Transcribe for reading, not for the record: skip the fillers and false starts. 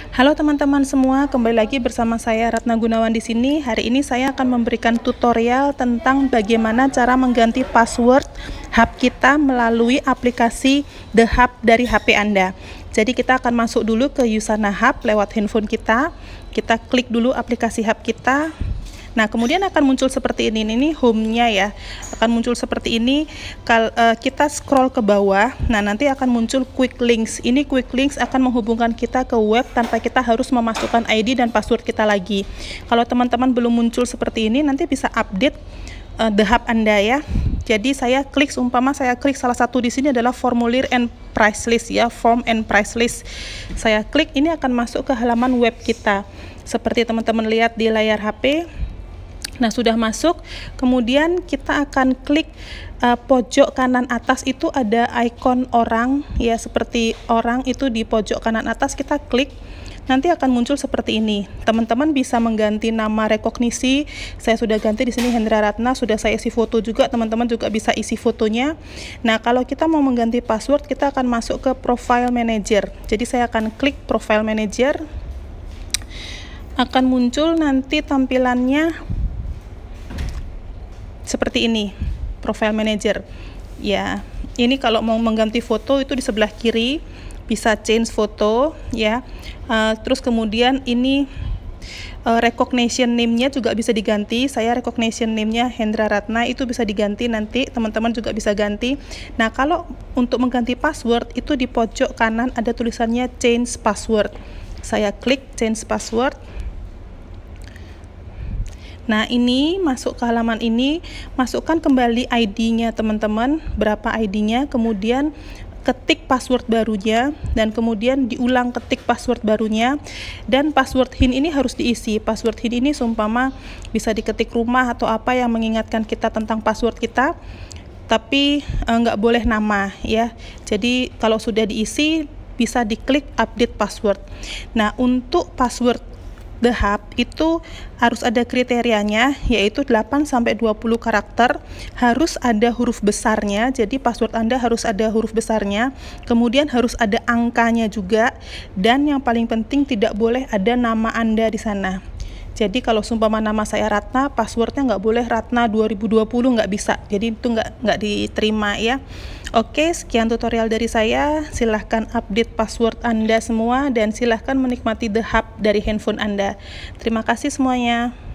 Halo teman-teman semua, kembali lagi bersama saya Ratna Gunawan di sini. Hari ini saya akan memberikan tutorial tentang bagaimana cara mengganti password hub kita melalui aplikasi The Hub dari HP Anda. Jadi kita akan masuk dulu ke Usana Hub lewat handphone kita. Kita klik dulu aplikasi hub kita. Nah, kemudian akan muncul seperti ini home-nya ya. Akan muncul seperti ini. Kita scroll ke bawah. Nah, nanti akan muncul quick links. Ini quick links akan menghubungkan kita ke web tanpa kita harus memasukkan ID dan password kita lagi. Kalau teman-teman belum muncul seperti ini, nanti bisa update The Hub Anda ya. Jadi saya klik, umpama saya klik salah satu di sini adalah formulir and price list ya, form and price list. Saya klik, ini akan masuk ke halaman web kita. Seperti teman-teman lihat di layar HP. Nah, sudah masuk, kemudian kita akan klik pojok kanan atas, itu ada ikon orang ya, seperti orang itu di pojok kanan atas, kita klik. Nanti akan muncul seperti ini. Teman-teman bisa mengganti nama rekognisi. Saya sudah ganti di sini Hendra Ratna, sudah saya isi foto juga, teman-teman juga bisa isi fotonya. Nah, kalau kita mau mengganti password, kita akan masuk ke Profile Manager. Jadi saya akan klik Profile Manager. Akan muncul nanti tampilannya seperti ini, Profile Manager ya. Ini kalau mau mengganti foto itu di sebelah kiri, bisa change foto ya. Terus kemudian ini recognition name-nya juga bisa diganti. Saya recognition name-nya Hendra Ratna, itu bisa diganti, nanti teman-teman juga bisa ganti. Nah, kalau untuk mengganti password itu di pojok kanan ada tulisannya change password. Saya klik change password. Nah, ini masuk ke halaman ini, masukkan kembali ID-nya teman-teman, berapa ID-nya, kemudian ketik password barunya, dan kemudian diulang ketik password barunya, dan password hint ini harus diisi. Password hint ini seumpama bisa diketik rumah atau apa yang mengingatkan kita tentang password kita, tapi nggak boleh nama ya. Jadi kalau sudah diisi, bisa diklik update password. Nah, untuk password The Hub itu harus ada kriterianya, yaitu 8-20 karakter, harus ada huruf besarnya, jadi password Anda harus ada huruf besarnya, kemudian harus ada angkanya juga, dan yang paling penting tidak boleh ada nama Anda di sana. Jadi kalau seumpama nama saya Ratna, passwordnya nggak boleh Ratna 2020, nggak bisa, jadi itu nggak diterima ya. Oke, sekian tutorial dari saya. Silahkan update password Anda semua dan silahkan menikmati The Hub dari handphone Anda. Terima kasih semuanya.